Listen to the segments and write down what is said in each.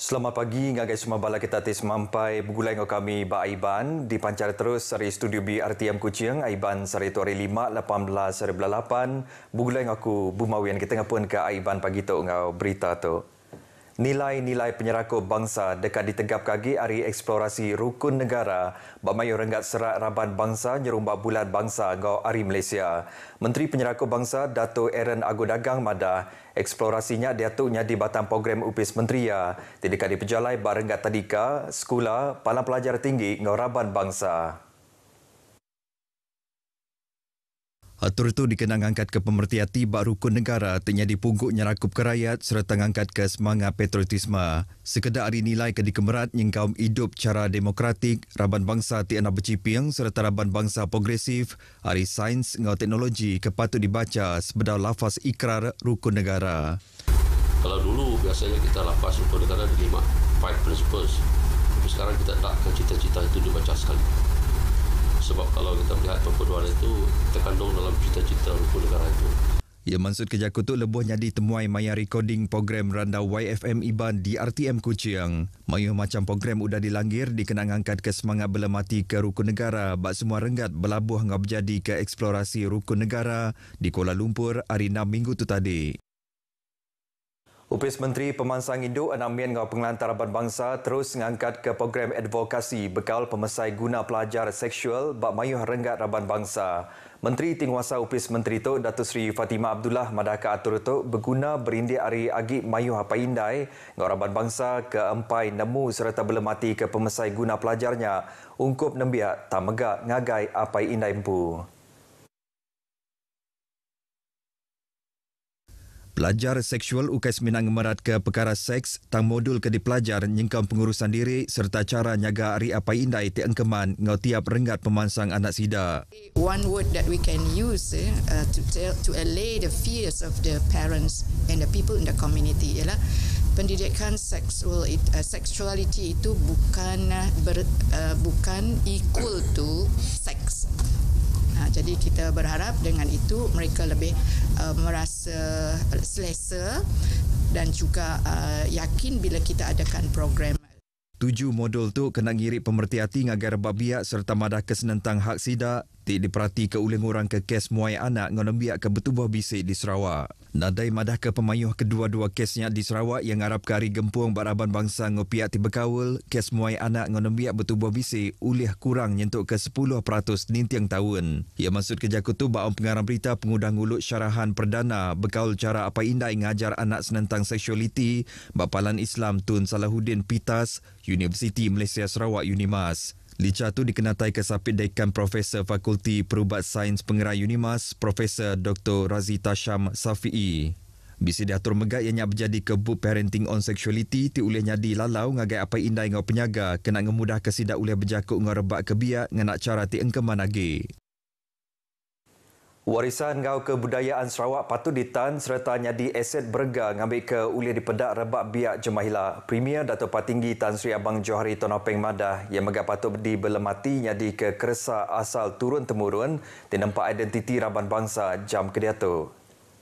Selamat pagi, ngagai semua bala kita tis mampai bergulai dengan kami Ba Aiban di pancar terus dari studio B RTM Kuching Aiban sari tu hari 5/18/8 bergulai dengan aku Bumawian kita ngapun ke Aiban pagi tu ngau berita tu. Nilai-nilai penyerakup bangsa dekat ditegap kagi hari eksplorasi rukun negara bamayu renggat serat raban bangsa nyerumbak bulan bangsa ngau hari Malaysia. Menteri Penyerakup Bangsa Dato' Aaron Agodagang madah eksplorasinya diatuknya di batang program UPIS Menteria di dekat dipejalai barenggat tadika sekolah palang pelajar tinggi ngau raban bangsa. Atur itu dikenang angkat ke pemerhati bak rukun negara tenya dipungguk nyerakup ke rakyat serta angkat ke semangat patriotisme. Sekedar hari nilai ke dikemerat nyengkaum hidup cara demokratik, raban bangsa tiana berciping serta raban bangsa progresif, hari sains ngau teknologi kepatut dibaca sebedar lafaz ikrar rukun negara. Kalau dulu biasanya kita lafaz rukun negara di 5 principles. Tapi sekarang kita takkan cita-cita itu dibaca sekali. Sebab kalau kita melihat perpaduan itu terkandung dalam cita-cita rukun negara itu. Ia maksud kerja kutuk lebuh nyadi temuai maya recording program randau YFM Iban di RTM Kuching. Mayuh macam program udah dilanggar dikenang angkat ke semangat belemati ke rukun negara bak semua renggat belabuh ngap jadi ke eksplorasi rukun negara di Kuala Lumpur hari 6 minggu tu tadi. UPIS Menteri Pemansang Induk Anamian ngau pengelantar raban bangsa terus ngangkat ke program advokasi bekal pemesai guna pelajar seksual bak mayuh renggat raban bangsa. Menteri Tinguasa UPIS Menteri tu Datuk Seri Fatimah Abdullah madaka atur tu berguna berindik hari agi mayuh apa indai ngau raban bangsa ke empai nemu serta belemati ke pemesai guna pelajarnya ungkup nembiak tak megak ngagai apa indai empu. Pelajar seksual UKS Minang merat ke perkara seks tang modul ke dipelajar nyengkam pengurusan diri serta cara nyaga hari apa indai ti engkeman ngau tiap renggat pemansang anak sida. One word that we can use to allay the fears of the parents and the people in the community ialah pendidikan sexuality itu bukan equal to sex. Jadi kita berharap dengan itu mereka lebih merasa selesa dan juga yakin bila kita adakan program. 7 modul tu kena ngirik pemerhati ngagar babiak serta madah kesenentang hak sida ti diperhati ke uling orang ke kes muai anak ngau nembiak ke betubuh bisik di Sarawak. Nadai madah ke pemayuh kedua-dua kesnya di Sarawak yang ngarap ke hari gempung baraban bangsa ngau piak ti berkawal, kes muai anak ngau nembiak betubuh bisik ulih kurang nyentuk ke 10% nintiang tahun. Ia maksud kerja kutu baum pengarang berita pengudang ulut syarahan perdana berkaul cara apa indai ngajar anak senentang seksualiti Bapalan Islam Tun Salahuddin Pitas, Universiti Malaysia Sarawak UNIMAS. Lica tu dikenatai kesapit Dekan Profesor Fakulti Perubat Sains Pengerai UNIMAS, Profesor Dr. Razita Syam Safi'i. Bisi diatur megak ianya berjadi ke book parenting on sexuality ti ulih nyadi lalau ngagai apa indai ngau penyaga kena ngemudah kesidak ulih berjakuk ngau rebak kebiak nganak cara ti engkeman agi. Warisan ngau kebudayaan Sarawak patut ditan serta nyadi aset berharga ngambil ke ulih dipedak rebak biak jemahilah. Premier Dato' Patinggi Tan Sri Abang Johari Tonopeng Madah yang megak patut dibelemati nyadi ke keresa asal turun-temurun di nampak identiti raban bangsa jam kediatu.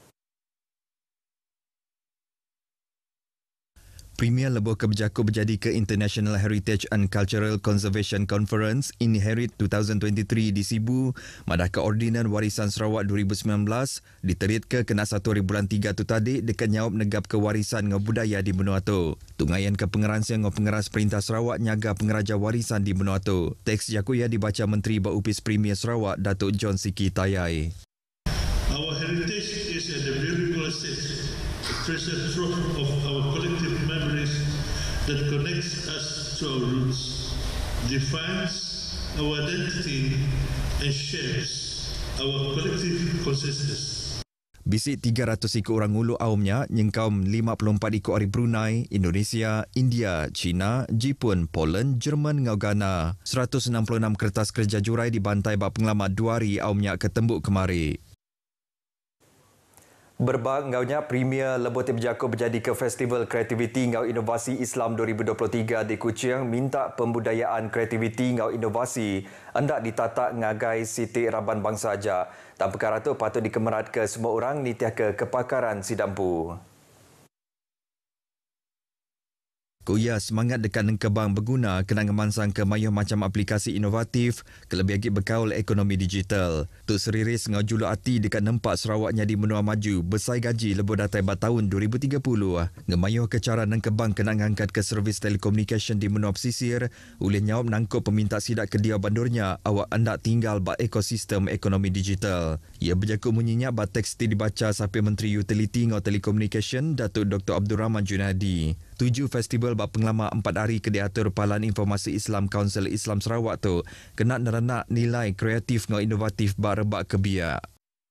Premier lebuh ke berjakuk berjadi ke International Heritage and Cultural Conservation Conference Inherit 2023 di Sibu, madah ke Ordinan Warisan Sarawak 2019 diterit ke kena 1 hari bulan 3 tu tadi dekat nyawab negap ke warisan ngau budaya di benua tu. Tungaian ke pengeransia ngau pengeras Perintah Sarawak nyaga pengeraja warisan di benua tu. Teks jakuya dibaca Menteri Baupis Premier Sarawak Datuk John Siki Tayai. Our heritage is at the very closest. Treasure trove of our collective memories that connects us to our roots, defines our identity and shapes our collective consciousness. Bisik 300 ikut orang ulu aumnya nyengkaum 54 ikut ari Brunei, Indonesia, India, China, Jepun, Poland, Jerman ngau Ghana. 166 kertas kerja jurai dibantai bak pengalamat 2 hari aumnya ke tembuk kemari. Berbang ngaunya Premier Leboti berjakuk berjadi ke Festival Kreativiti Ngau Inovasi Islam 2023 di Kuching minta pembudayaan kreativiti ngau inovasi hendak ditatak ngagai Siti Raban Bangsa aja. Dan perkara itu patut dikemerat ke semua orang nitiah ke kepakaran sidampu. Koya semangat dekat nengkebang berguna kena ngemansang ke mayuh macam aplikasi inovatif kelebih agi berkaul ekonomi digital. Tuk Seri Riz ngau julu hati dekat nempak Sarawak jadi menua maju bersai gaji lebih datai tahun 2030. Ngemayuh ke cara nengkebang kena ngangkat ke servis telekomunikasi di menua pesisir ulih nyawab nangkut peminta sidak kedia bandurnya awak hendak tinggal ba ekosistem ekonomi digital. Ia berjakut munyinya ba teks dibaca sampai Menteri Utiliti ngau telekomunikasi Datuk Dr. Abdul Rahman Junaidi. 7 festival bab penglama 4 hari ke diatur Palan Informasi Islam Kaunsil Islam Sarawak tu kena nerenak nilai kreatif ngau inovatif bak rebak kebiak.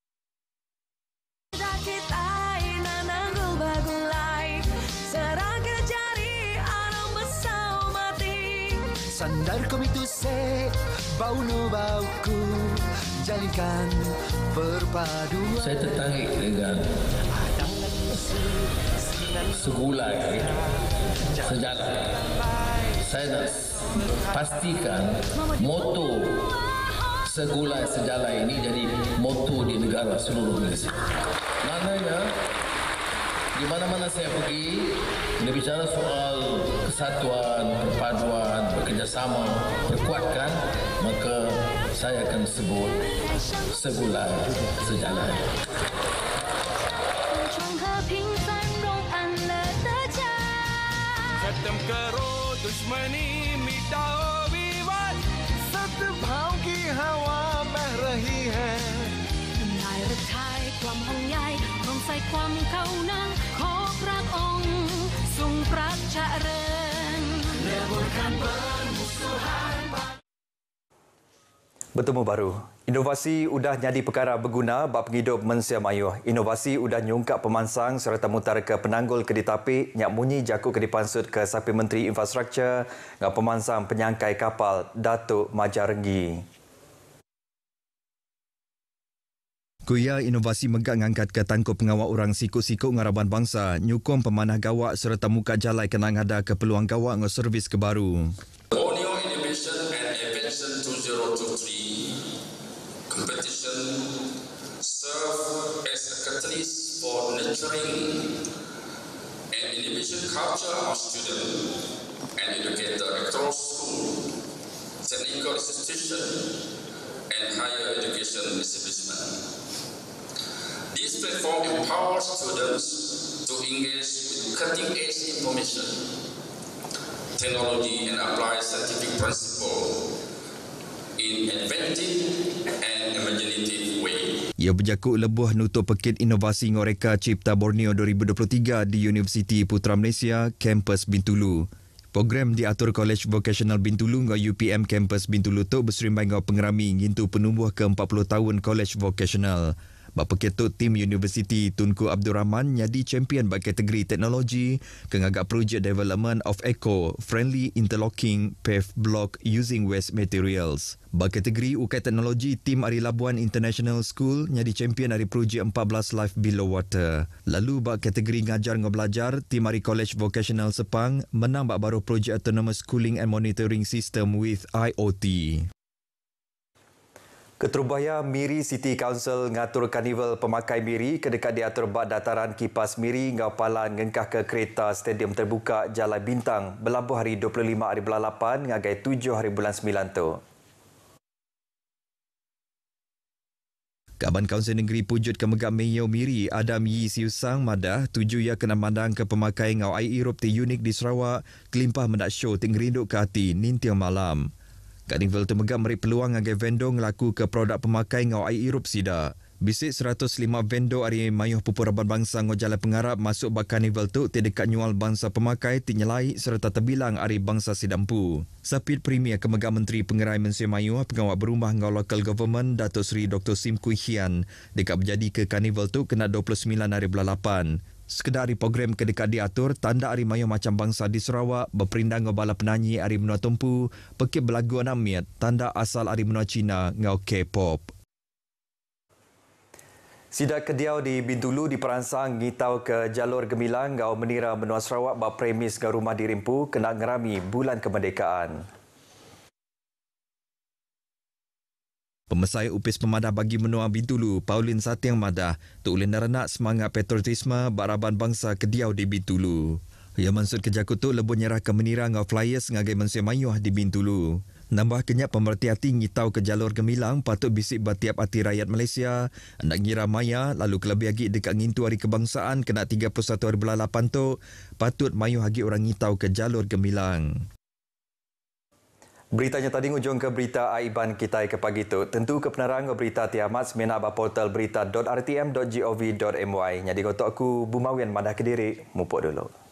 Sandar komitu se bau no bauku jalinkan perpaduan. Saya tertarik dengan segulai sejarah. Saya nak pastikan moto segulai sejarah ini jadi moto di negara seluruh Malaysia. Maknanya di mana-mana saya pergi, bila bicara soal kesatuan, perpaduan, bekerjasama, perkuatkan, maka saya akan sebut segulai sejarah. खत्म करो दुश्मनी मिटाओ विवाद सद्भाव की हवा बह रही है นายรักไทยความห่วงใยร่วมใส่ความเข้านังขอพระองค์ทรงพระเจริญ Bertemu baru. Inovasi udah jadi perkara berguna bab penghidup Malaysia mayuh. Inovasi udah nyungkap pemansang serta mutar ke penanggul ke ditapik nyak munyi jakut ke dipansut ke Sapi Menteri Infrastruktur ngau pemansang penyangkai kapal Datuk Majarenggi. Kuya inovasi megak ngangkat ke tangkup pengawal orang sikut-sikut ngaraban bangsa, nyukong pemanah gawak serta muka jalai kena ngada ke peluang gawak ngau servis kebaru. Borneo Innovation and Invention 2023 competition serve as a catalyst for nurturing an innovation culture of students and educators across school, technical institution, and higher education establishment. This platform empowers students to engage with cutting-edge information, technology, and apply scientific principles in inventive and imaginative way. Ia berjakut lebuh nutup pekit inovasi ngoreka Cipta Borneo 2023 di Universiti Putra Malaysia, Kampus Bintulu. Program diatur College Vocational Bintulu ngau UPM Kampus Bintulu tu berserimbai ngau pengerami ngintu penubuh ke 40 tahun College Vocational. Bapa ketuk tim Universiti Tunku Abdul Rahman jadi champion bagi kategori teknologi kengagak project development of eco-friendly interlocking pave block using waste materials. Bagi kategori ukai teknologi, tim Ari Labuan International School jadi champion dari projek 14 Life Below Water. Lalu bagi kategori ngajar ngau belajar, tim Ari College Vocational Sepang menang bak baru projek autonomous schooling and monitoring system with IoT. Keterubaya Miri City Council ngatur karnival pemakai Miri kedekat diatur bak dataran kipas Miri ngau palan ngengkah ke kereta stadium terbuka Jalan Bintang berlabuh hari 25 hari bulan 8 ngagai 7 hari bulan 9 tu. Kaban Kaunsil Negeri Pujut Kemegak Mayo Miri Adam Yi Siusang madah tuju ia kena mandang ke pemakai ngau air Europe ti unik di Sarawak kelimpah mendak show tinggerinduk ke hati nintiang malam. Karnival tu megak meri peluang agai vendor ngelaku ke produk pemakai ngau air Europe sida. Bisik 105 vendor hari mayuh pupuraban bangsa ngau jalan pengarap masuk bak karnival tu ti dekat nyual bangsa pemakai ti nyelai serta terbilang hari bangsa sidampu. Sapit Premier Kemegak Menteri Pengerai Malaysia Mayuh pengawal berumah ngau local government Datuk Seri Dr. Sim Kui Hian dekat berjadi ke karnival tu kena 29 hari bulan 8. Sekedar hari program kedekat diatur, tanda hari mayuh macam bangsa di Sarawak, berperindang ngau bala penyanyi hari menua tumpu, pekip belagu anamiat, tanda asal hari menua Cina ngau K-pop. Sidak kediau di Bintulu diperansang ngitau ke jalur gemilang ngau menira menua Sarawak bak premis ngau rumah dirimpu kena ngerami bulan kemerdekaan. Pemesai upis pemadah bagi menua Bintulu, Pauline Satiang Madah, tu ulin naranak semangat patriotisme baraban bangsa kediau di Bintulu. Ya maksud kerja kutuk lebih nyerahkan menira ngau flyers ngagai mensia mayuh di Bintulu. Nambah kenyak pemerhati ngitau ke jalur gemilang patut bisik batiap hati rakyat Malaysia. Nak ngira maya lalu kelebih lagi dekat ngintu hari kebangsaan kena 31 hari bulan 8 tu patut mayuh lagi orang ngitau ke jalur gemilang. Beritanya tadi ngujung ke berita Aiban kita ke pagi tu. Tentu kebenaran berita tiamat semena aba portal berita.rtm.gov.my. Jadi kotak aku Bumawian Madah Kediri. Mupuk dulu.